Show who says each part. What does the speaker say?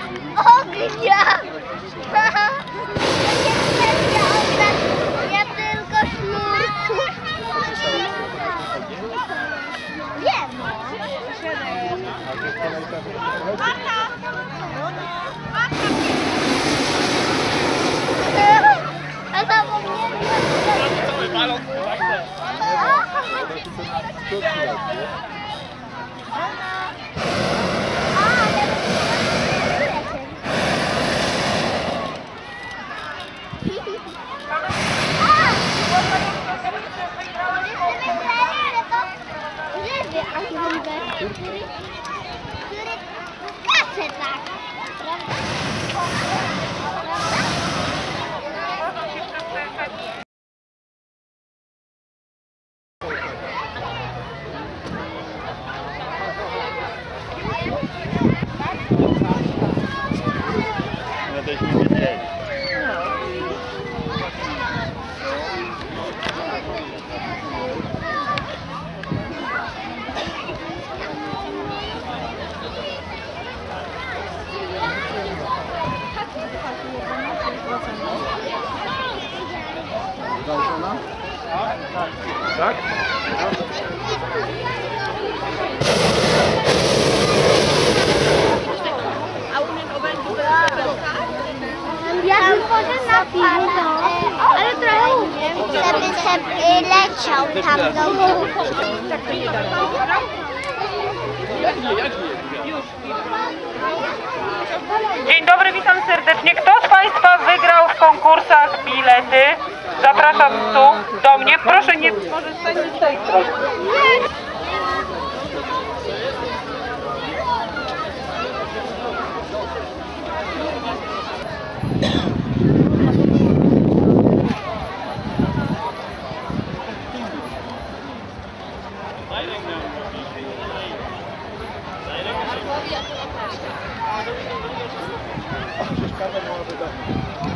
Speaker 1: Ognia! Ja tylko sznurku. Wiem. A zapomnieli.
Speaker 2: Cały balon.
Speaker 1: Który skacze tak, prawda?
Speaker 2: Tak?
Speaker 3: A umiem obędzić
Speaker 1: Ja może na ale trochę umiem, żeby leciał tam do góry.
Speaker 4: Dzień dobry, witam serdecznie. Kto z Państwa wygrał w konkursach bilety? Zapraszam tu do mnie. Proszę nie... Może stańcie z tej strony.
Speaker 2: Przeszkadza, nie ma wydarzeń.